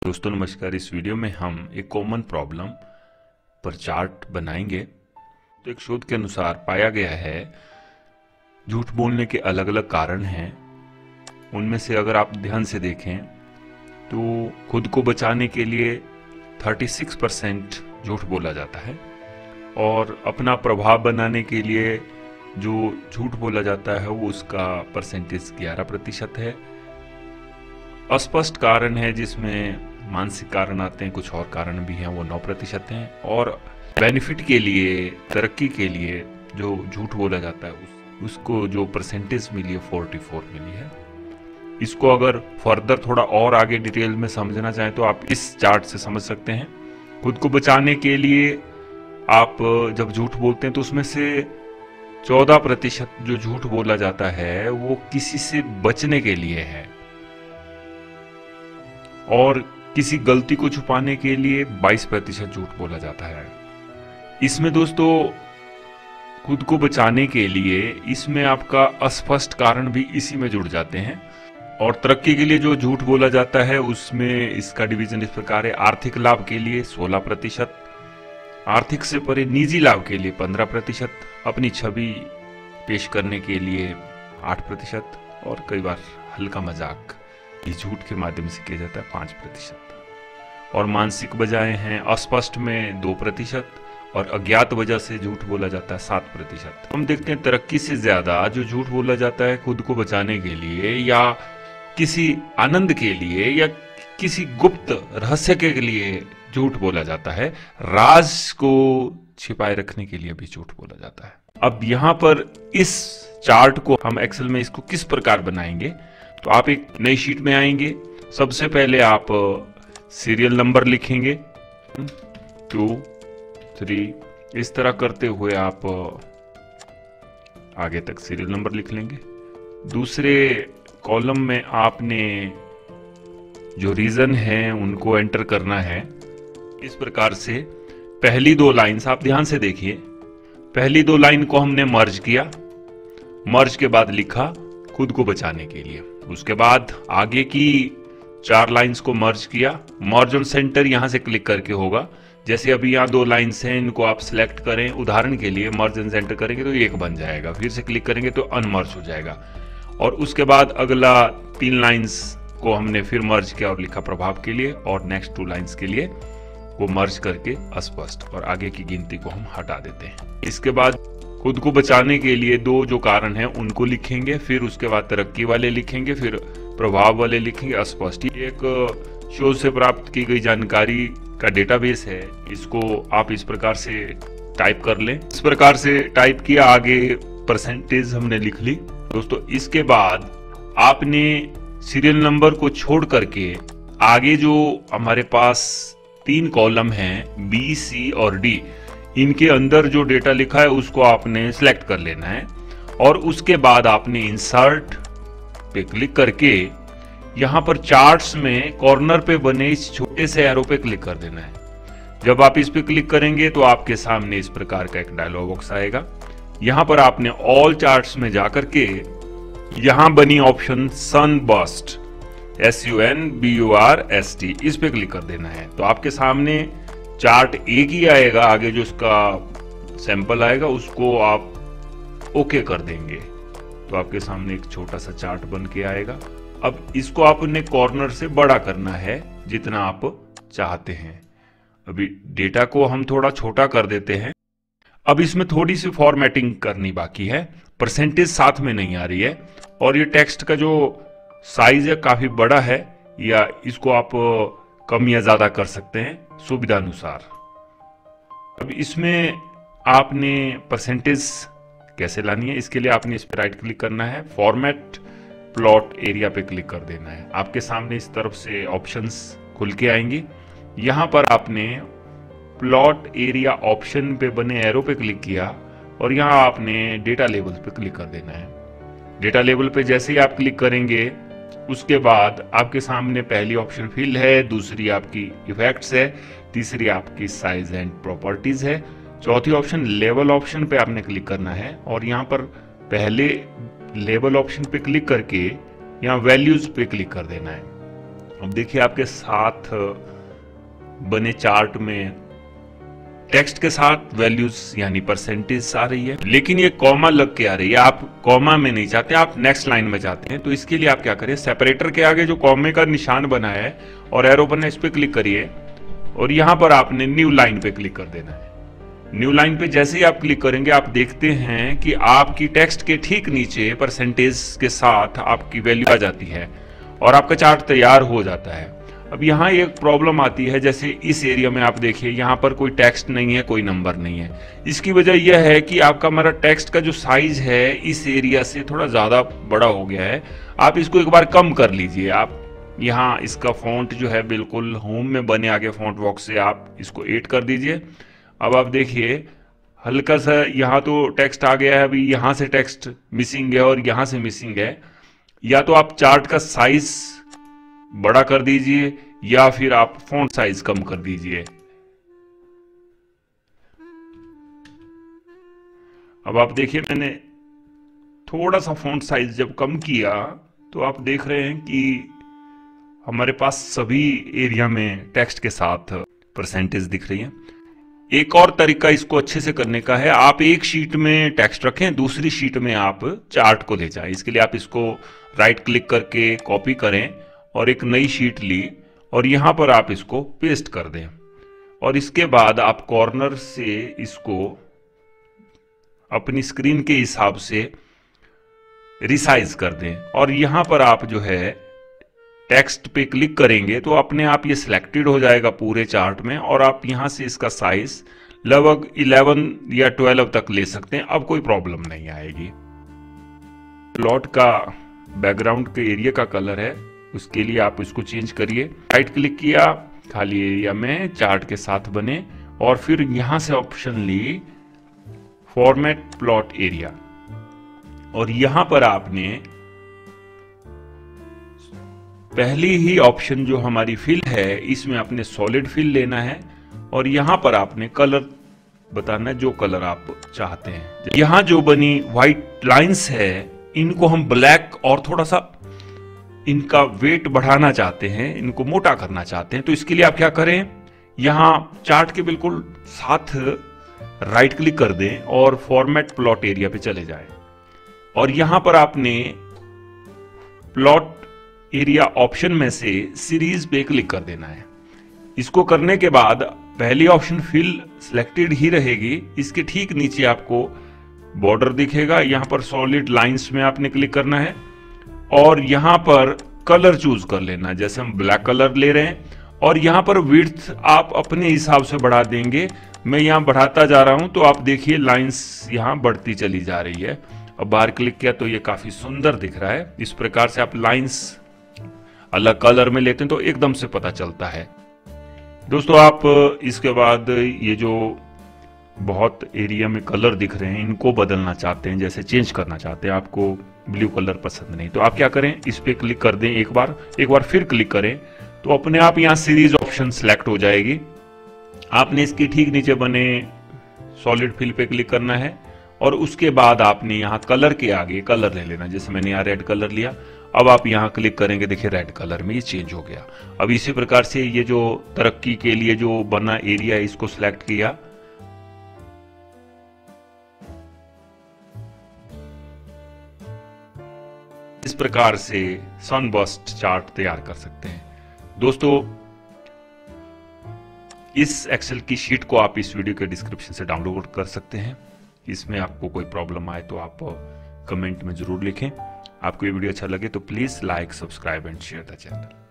दोस्तों नमस्कार। इस वीडियो में हम एक कॉमन प्रॉब्लम पर चार्ट बनाएंगे। तो एक शोध के अनुसार पाया गया है झूठ बोलने के अलग अलग कारण हैं। उनमें से अगर आप ध्यान से देखें तो खुद को बचाने के लिए 36% झूठ बोला जाता है और अपना प्रभाव बनाने के लिए जो झूठ बोला जाता है वो उसका परसेंटेज 11% है। अस्पष्ट कारण है जिसमें मानसिक कारण आते हैं, कुछ और कारण भी हैं, वो 9% हैं। और बेनिफिट के लिए, तरक्की के लिए जो झूठ बोला जाता है उसको जो परसेंटेज मिली है 44 मिली है। इसको अगर फर्दर थोड़ा और आगे डिटेल में समझना चाहें तो आप इस चार्ट से समझ सकते हैं। खुद को बचाने के लिए आप जब झूठ बोलते हैं तो उसमें से 14% जो झूठ बोला जाता है वो किसी से बचने के लिए है और किसी गलती को छुपाने के लिए 22% झूठ बोला जाता है। इसमें दोस्तों खुद को बचाने के लिए इसमें आपका अस्पष्ट कारण भी इसी में जुड़ जाते हैं। और तरक्की के लिए जो झूठ बोला जाता है उसमें इसका डिवीजन इस प्रकार है। आर्थिक लाभ के लिए 16%, आर्थिक से परे निजी लाभ के लिए 15%, अपनी छवि पेश करने के लिए 8% और कई बार हल्का मजाक झूठ के माध्यम से किया जाता है 5%। और मानसिक वजहें हैं अस्पष्ट में 2% और अज्ञात वजह से झूठ बोला जाता है 7%। हम देखते हैं तरक्की से ज्यादा जो झूठ बोला जाता है खुद को बचाने के लिए या किसी आनंद के लिए या किसी गुप्त रहस्य के लिए झूठ बोला जाता है। राज को छिपाए रखने के लिए भी झूठ बोला जाता है। अब यहाँ पर इस चार्ट को हम एक्सेल में इसको किस प्रकार बनाएंगे तो आप एक नई शीट में आएंगे। सबसे पहले आप सीरियल नंबर लिखेंगे 2, 3 इस तरह करते हुए आप आगे तक सीरियल नंबर लिख लेंगे। दूसरे कॉलम में आपने जो रीजन है उनको एंटर करना है। इस प्रकार से पहली 2 लाइन्स आप ध्यान से देखिए। पहली 2 लाइन को हमने मर्ज किया, मर्ज के बाद लिखा खुद को बचाने के लिए। उसके बाद आगे की 4 लाइंस को मर्ज किया। मर्ज ऑन सेंटर यहां से क्लिक करके होगा। जैसे अभी यहाँ 2 लाइंस हैं, इनको आप सिलेक्ट करें। उदाहरण के लिए मर्ज ऑन सेंटर करेंगे तो एक बन जाएगा, फिर से क्लिक करेंगे तो अनमर्ज हो जाएगा। और उसके बाद अगला 3 लाइंस को हमने फिर मर्ज किया और लिखा प्रभाव के लिए, और नेक्स्ट 2 लाइंस के लिए वो मर्ज करके अस्पष्ट, और आगे की गिनती को हम हटा देते हैं। इसके बाद खुद को बचाने के लिए 2 जो कारण हैं उनको लिखेंगे, फिर उसके बाद तरक्की वाले लिखेंगे, फिर प्रभाव वाले लिखेंगे, अस्पष्ट। एक शोध से प्राप्त की गई जानकारी का डेटाबेस है, इसको आप इस प्रकार से टाइप कर लें। इस प्रकार से टाइप किया, आगे परसेंटेज हमने लिख ली। दोस्तों इसके बाद आपने सीरियल नंबर को छोड़ करके आगे जो हमारे पास 3 कॉलम हैं बी, सी और डी, इनके अंदर जो डेटा लिखा है उसको आपने सिलेक्ट कर लेना है। और उसके बाद आपने इंसर्ट पे क्लिक करके यहां पर चार्ट्स में कॉर्नर पे बने इस छोटे से एरो पे क्लिक कर देना है। जब आप इस पे क्लिक करेंगे तो आपके सामने इस प्रकार का एक डायलॉग बॉक्स आएगा। यहां पर आपने ऑल चार्ट्स में जाकर के यहां बनी ऑप्शन सनबर्स्ट SUNBURST इस पे क्लिक कर देना है। तो आपके सामने चार्ट एक ही आएगा, आगे जो इसका सैंपल आएगा उसको आप ओके कर देंगे तो आपके सामने एक छोटा सा चार्ट बन के आएगा। अब इसको आपने कॉर्नर से बड़ा करना है जितना आप चाहते हैं। अभी डेटा को हम थोड़ा छोटा कर देते हैं। अब इसमें थोड़ी सी फॉर्मेटिंग करनी बाकी है, परसेंटेज साथ में नहीं आ रही है और ये टेक्स्ट का जो साइज है काफी बड़ा है, या इसको आप कम या ज्यादा कर सकते हैं सुविधा अनुसार। अब इसमें आपने परसेंटेज कैसे लानी है, इसके लिए आपने इस पर राइट क्लिक करना है, फॉर्मेट प्लॉट एरिया पे क्लिक कर देना है। आपके सामने इस तरफ से ऑप्शंस खुल के आएंगी। यहां पर आपने प्लॉट एरिया ऑप्शन पे बने एरो पे क्लिक किया और यहां आपने डेटा लेवल पे क्लिक कर देना है। डेटा लेवल पे जैसे ही आप क्लिक करेंगे उसके बाद आपके सामने पहली ऑप्शन फिल है, दूसरी आपकी इफेक्ट्स है, तीसरी आपकी साइज एंड प्रॉपर्टीज है, चौथी ऑप्शन लेवल ऑप्शन पे आपने क्लिक करना है। और यहाँ पर पहले लेवल ऑप्शन पे क्लिक करके यहाँ वैल्यूज पे क्लिक कर देना है। अब देखिए आपके साथ बने चार्ट में टेक्स्ट के साथ वैल्यूज यानी परसेंटेज आ रही है, लेकिन ये कॉमा लग के आ रही है। आप कॉमा में नहीं चाहते, आप नेक्स्ट लाइन में चाहते हैं। तो इसके लिए आप क्या करें, सेपरेटर के आगे जो कॉमे का निशान बना है और एरो बना है, इस पे क्लिक करिए और यहां पर आपने न्यू लाइन पे क्लिक कर देना है। न्यू लाइन पे जैसे ही आप क्लिक करेंगे, आप देखते हैं कि आपकी टेक्स्ट के ठीक नीचे परसेंटेज के साथ आपकी वैल्यू आ जाती है और आपका चार्ट तैयार हो जाता है। अब यहाँ एक प्रॉब्लम आती है, जैसे इस एरिया में आप देखिए यहाँ पर कोई टेक्स्ट नहीं है, कोई नंबर नहीं है। इसकी वजह यह है कि आपका हमारा टेक्स्ट का जो साइज है इस एरिया से थोड़ा ज़्यादा बड़ा हो गया है। आप इसको एक बार कम कर लीजिए। आप यहाँ इसका फॉन्ट जो है बिल्कुल होम में बने आगे फॉन्ट बॉक्स से आप इसको 8 कर दीजिए। अब आप देखिए हल्का सा यहाँ तो टेक्स्ट आ गया है, अभी यहाँ से टेक्स्ट मिसिंग है और यहाँ से मिसिंग है। या तो आप चार्ट का साइज बड़ा कर दीजिए या फिर आप फॉन्ट साइज कम कर दीजिए। अब आप देखिए मैंने थोड़ा सा फॉन्ट साइज जब कम किया तो आप देख रहे हैं कि हमारे पास सभी एरिया में टेक्स्ट के साथ परसेंटेज दिख रही है। एक और तरीका इसको अच्छे से करने का है, आप एक शीट में टेक्स्ट रखें, दूसरी शीट में आप चार्ट को ले जाएं। इसके लिए आप इसको राइट क्लिक करके कॉपी करें और एक नई शीट ली और यहां पर आप इसको पेस्ट कर दें और इसके बाद आप कॉर्नर से इसको अपनी स्क्रीन के हिसाब से रिसाइज कर दें और यहां पर आप जो है टेक्स्ट पे क्लिक करेंगे तो अपने आप ये सिलेक्टेड हो जाएगा पूरे चार्ट में और आप यहां से इसका साइज लगभग 11 या 12 तक ले सकते हैं। अब कोई प्रॉब्लम नहीं आएगी। प्लॉट का बैकग्राउंड के एरिया का कलर है, उसके लिए आप इसको चेंज करिए। राइट क्लिक किया खाली एरिया में चार्ट के साथ बने और फिर यहां से ऑप्शन ली फॉर्मेट प्लॉट एरिया और यहां पर आपने पहली ही ऑप्शन जो हमारी फिल है इसमें आपने सॉलिड फिल लेना है और यहां पर आपने कलर बताना है जो कलर आप चाहते हैं। यहां जो बनी व्हाइट लाइंस है इनको हम ब्लैक और थोड़ा सा इनका वेट बढ़ाना चाहते हैं, इनको मोटा करना चाहते हैं। तो इसके लिए आप क्या करें, यहां चार्ट के बिल्कुल साथ राइट क्लिक कर दें और फॉर्मेट प्लॉट एरिया पे चले जाएं और यहां पर आपने प्लॉट एरिया ऑप्शन में से सीरीज पे क्लिक कर देना है। इसको करने के बाद पहली ऑप्शन फिल सिलेक्टेड ही रहेगी, इसके ठीक नीचे आपको बॉर्डर दिखेगा, यहां पर सॉलिड लाइंस में आपने क्लिक करना है और यहां पर कलर चूज कर लेना, जैसे हम ब्लैक कलर ले रहे हैं और यहां पर विड्थ आप अपने हिसाब से बढ़ा देंगे। मैं यहां बढ़ाता जा रहा हूं तो आप देखिए लाइंस यहां बढ़ती चली जा रही है। अब बाहर क्लिक किया तो ये काफी सुंदर दिख रहा है। इस प्रकार से आप लाइंस अलग कलर में लेते हैं तो एकदम से पता चलता है। दोस्तों आप इसके बाद ये जो बहुत एरिया में कलर दिख रहे हैं इनको बदलना चाहते हैं, जैसे चेंज करना चाहते हैं, आपको ब्लू कलर पसंद नहीं तो आप क्या करें, इस पे क्लिक कर दें एक बार फिर क्लिक करें तो अपने आप यहाँ सीरीज ऑप्शन सिलेक्ट हो जाएगी। आपने इसके ठीक नीचे बने सॉलिड फिल पे क्लिक करना है और उसके बाद आपने यहाँ कलर के आगे कलर ले लेना, जैसे मैंने यहाँ रेड कलर लिया। अब आप यहाँ क्लिक करेंगे, देखिए रेड कलर में ये चेंज हो गया। अब इसी प्रकार से ये जो तरक्की के लिए जो बना एरिया है इसको सिलेक्ट किया, इस प्रकार से सनबर्स्ट चार्ट तैयार कर सकते हैं। दोस्तों इस एक्सेल की शीट को आप इस वीडियो के डिस्क्रिप्शन से डाउनलोड कर सकते हैं। इसमें आपको कोई प्रॉब्लम आए तो आप कमेंट में जरूर लिखें। आपको ये वीडियो अच्छा लगे तो please like, subscribe and share the channel.